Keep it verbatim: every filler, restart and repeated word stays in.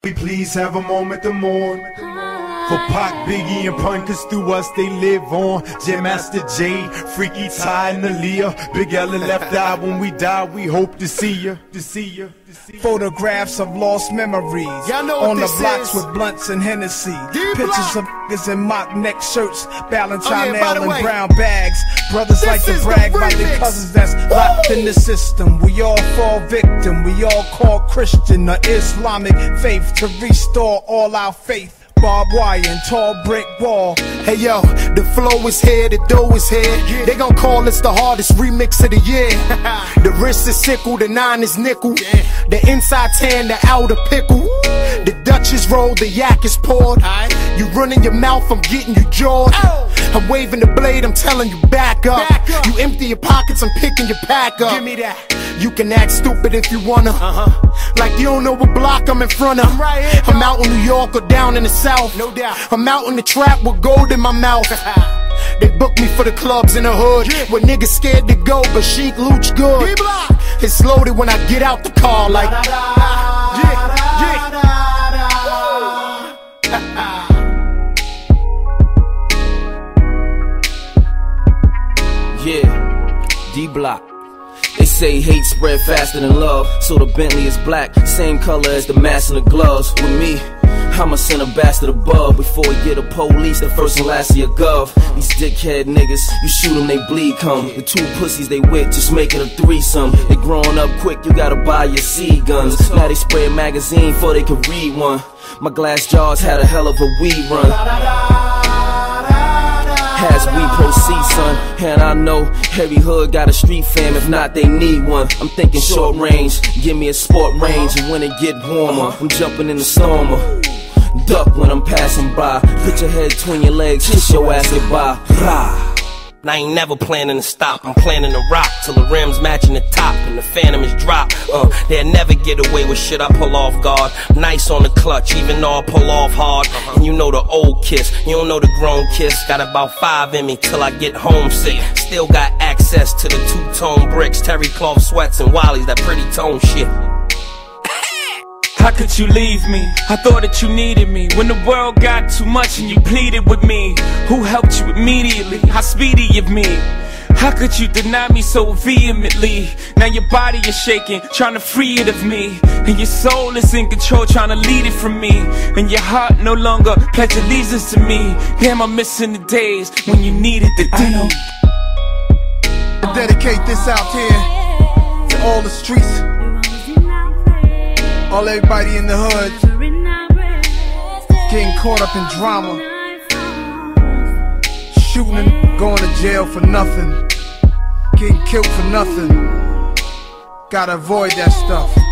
We please have a moment to mourn for Pac, Biggie, and Pun, cause through us they live on. Jam Master Jay, Freaky Ty, and Aaliyah. Big L and Left Eye, when we die, we hope to see ya, to see ya. Photographs of lost memories on the blocks with blunts and Hennessy. Pictures of niggas in mock neck shirts, Valentine oh, yeah, L and brown bags. Brothers like to brag about their cousins that's locked in the system. We all fall victim, we all call Christian the Islamic faith to restore all our faith. Barbed wire and tall brick wall. Hey yo, the flow is here, the dough is here. They gon' call us the hardest remix of the year. The wrist is sickle, the nine is nickel. The inside tan, the outer pickle. The Dutch is rolled, the yak is poured. You running your mouth, I'm getting you jawed. I'm waving the blade, I'm telling you back up. You empty your pockets, I'm picking your pack up. Give me that. You can act stupid if you wanna, uh-huh. Like you don't know what block I'm in front of. I'm, right here, I'm out in New York or down in the South. No doubt. I'm out in the trap with gold in my mouth. They book me for the clubs in the hood, yeah. Where niggas scared to go, but Sheik Luch good. It's loaded when I get out the car, like yeah, yeah. Yeah, D-Block. They say hate spread faster than love, so the Bentley is black, same color as the mask and the gloves. With me, I'ma send a bastard above before we get the police, the first and last of your gov. These dickhead niggas, you shoot them, they bleed come. The two pussies they with, just make it a threesome. They growing up quick, you gotta buy your seed guns. Now they spray a magazine before they can read one. My glass jars had a hell of a weed run. As we proceed, son, and I know every hood got a street fam, if not they need one. I'm thinking short range, give me a sport range, and when it get warmer, I'm jumping in the stormer. Duck when I'm passing by, put your head between your legs, kiss your ass goodbye. Rah. I ain't never planning to stop, I'm planning to rock till the rims matching the top and the Phantom is dropped. Uh, they'll never get away with shit I pull off guard. Nice on the clutch, even though I pull off hard. And you know the old kiss, you don't know the grown kiss. Got about five in me till I get homesick. Still got access to the two-tone bricks, terry cloth sweats and Wally's, that pretty tone shit. How could you leave me? I thought that you needed me. When the world got too much and you pleaded with me, who helped you immediately? How speedy of me? How could you deny me so vehemently? Now your body is shaking, trying to free it of me. And your soul is in control, trying to lead it from me. And your heart no longer pledge allegiance to me. Damn, I'm missing the days when you needed the D. I dedicate this out here to all the streets, all everybody in the hood, getting caught up in drama, shooting and going to jail for nothing, getting killed for nothing. Gotta avoid that stuff.